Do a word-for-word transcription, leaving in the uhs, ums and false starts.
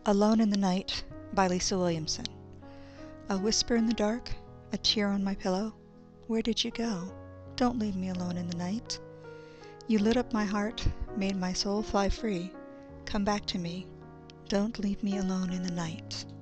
Alone in the Night by Lisa Williamson. A whisper in the dark, a tear on my pillow. Where did you go? Don't leave me alone in the night. You lit up my heart, made my soul fly free. Come back to me. Don't leave me alone in the night.